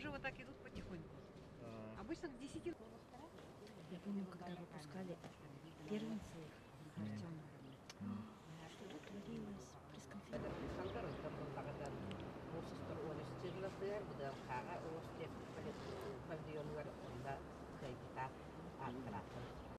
уже вот так идут потихоньку. Обычно к 10. Я помню, когда выпускали первенцы Артема, что творилось пресс-конференция.